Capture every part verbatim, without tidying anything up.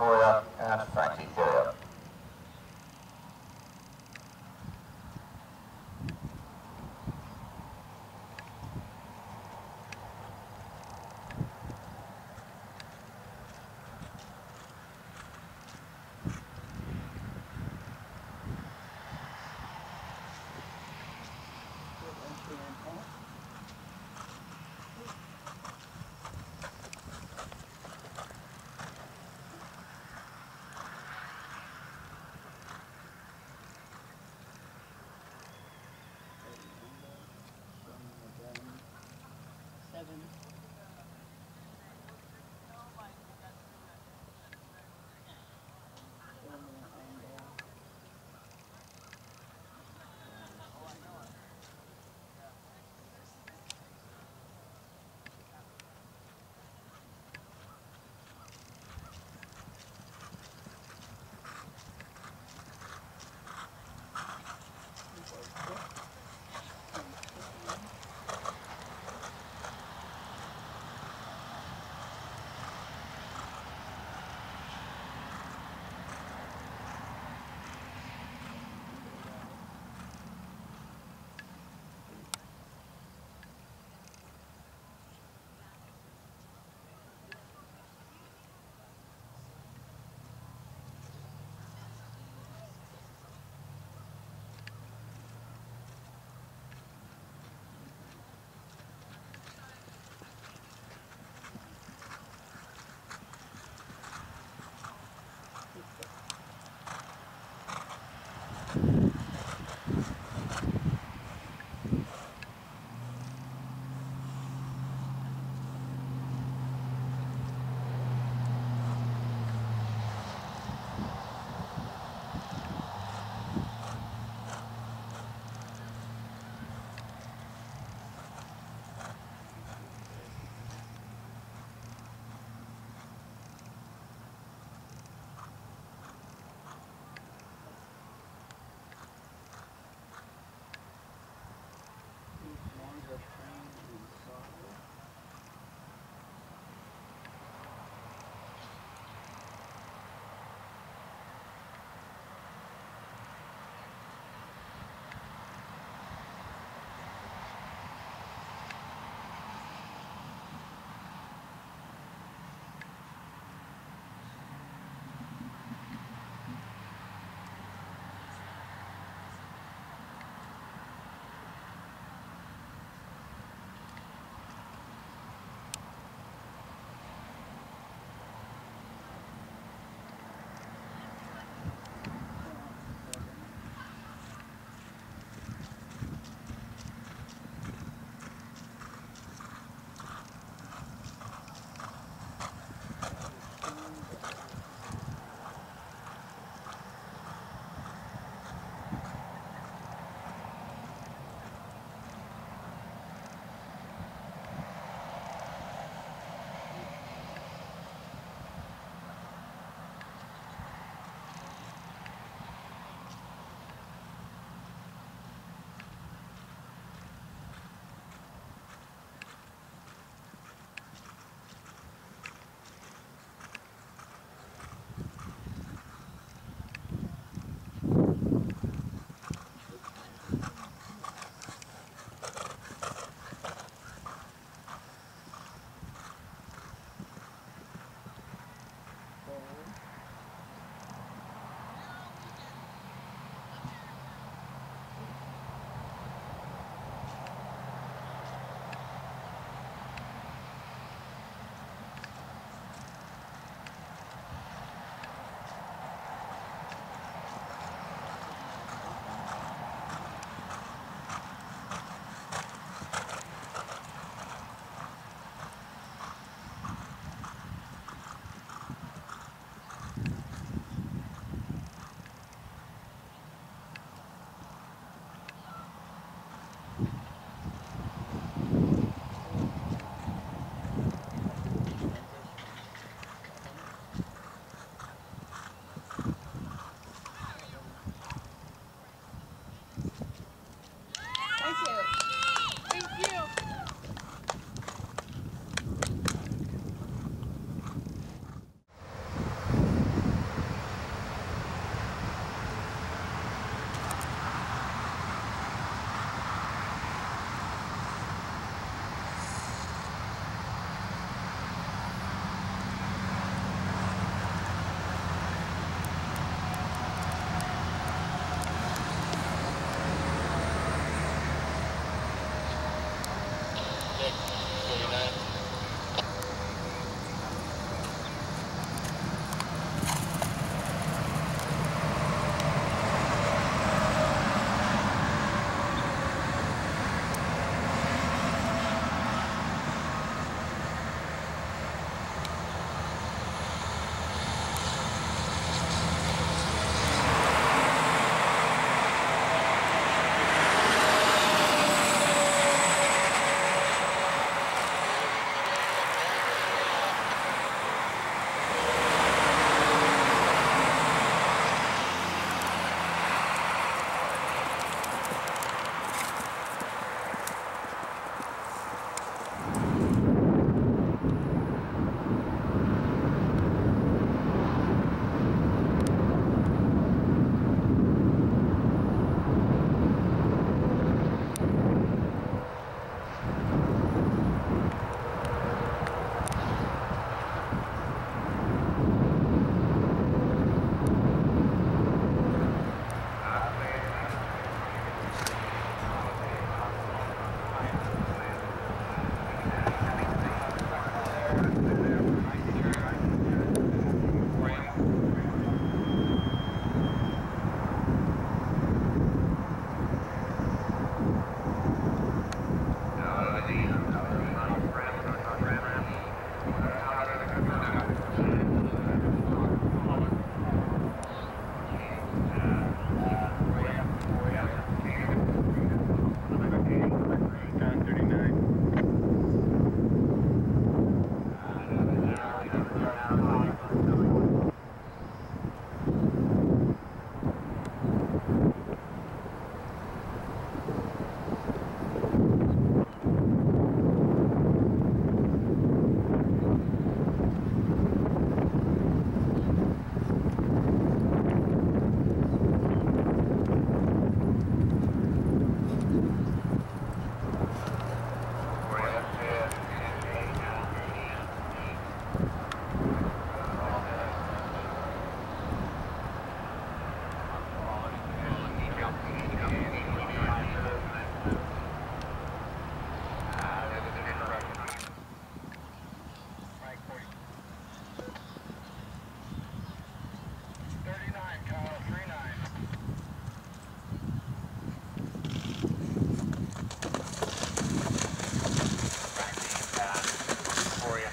Uphoria and Frankie Thieriot.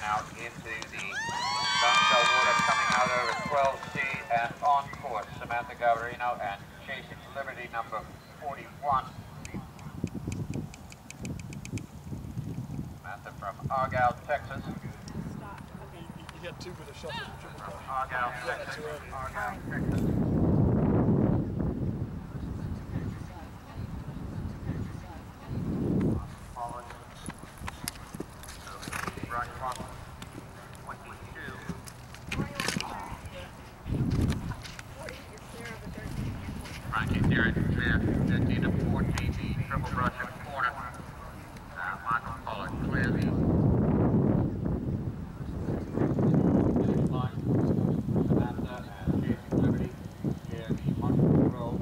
out into the bombshell water, coming out over twelve C and on course. Samantha Galvarino and chasing Liberty number forty-one. Samantha from Argyle, Texas. You got two with a shuffle. From Argyle, Texas. Argyle, Texas. Frankie, Thieriot, fifteen to fourteen, the triple brush in the corner. Uh, Michael Pollard, clear the line. Samantha and Chasing Liberty, clear the mark control.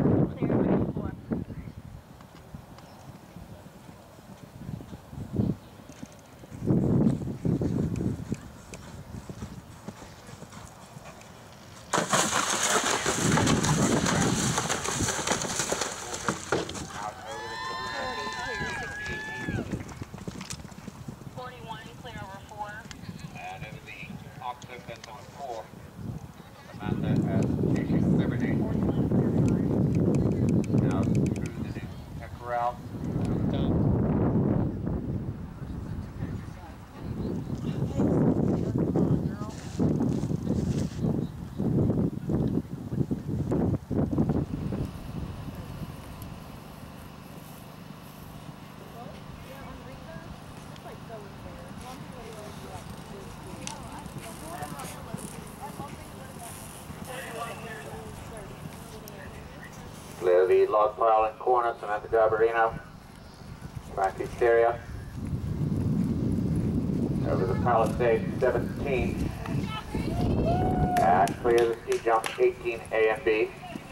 Samantha as Chasing Liberty. Now through the new corral. Clear the log pile in corner, Samantha Galvarino. Frankie Thieriot. Over the Palisade seventeen. And clear the ski jump eighteen A and B.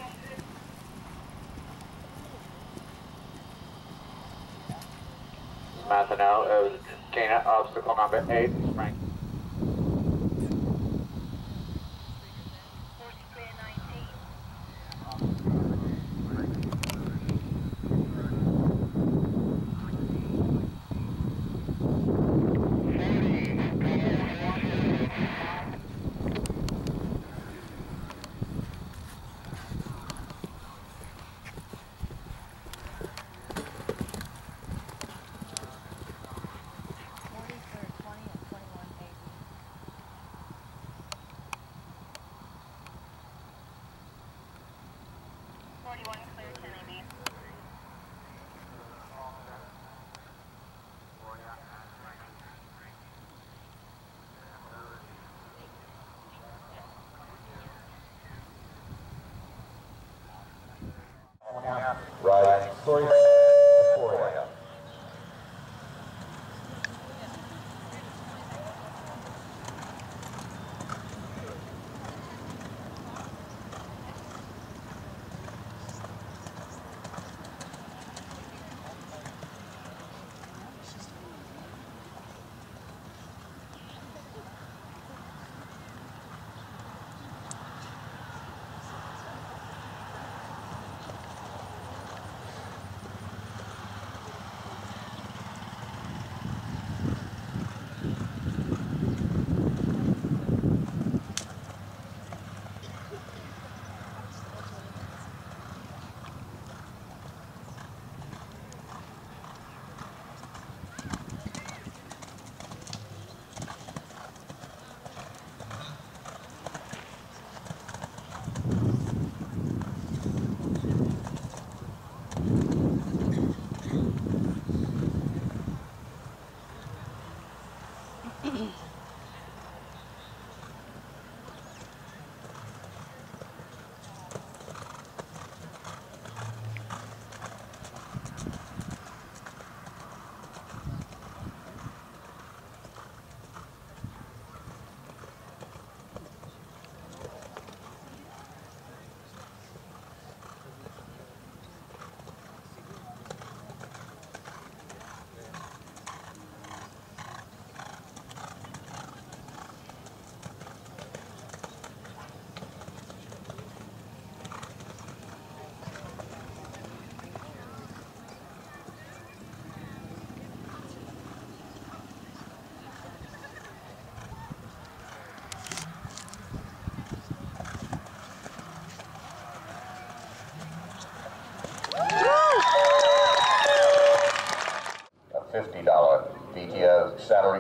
Samantha now over the Cana, obstacle number eight. Frank. forty-one clear ten A B. Right. Sorry. Uphoria.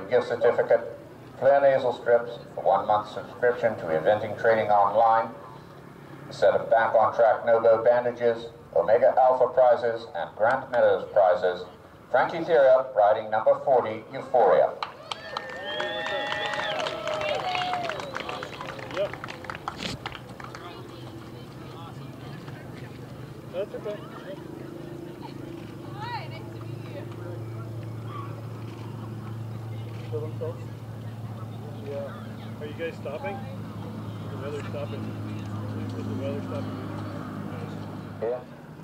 gift certificate, clear nasal strips, a one-month subscription to Eventing Trading Online, a set of Back on Track Novo bandages, Omega Alpha prizes, and Grant Meadows prizes. Frankie Thieriot, riding number forty, Uphoria. Yep. That's okay. Hi, nice to meet you. Kill themselves? Yeah. Are you guys stopping? Is the weather stopping? Is the weather stopping? Yeah.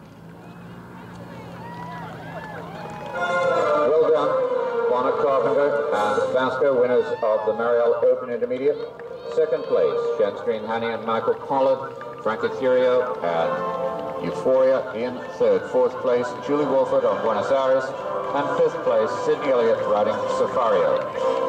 Well done, Bonnet Carpenter and Vasco, winners of the Mariel Open Intermediate. Second place, Shenstream Hanny and Michael Pollard, Frankie Thieriot and Uphoria in third. Fourth place, Julie Wolford of Buenos Aires, and fifth place, Sydney Elliott riding Safario.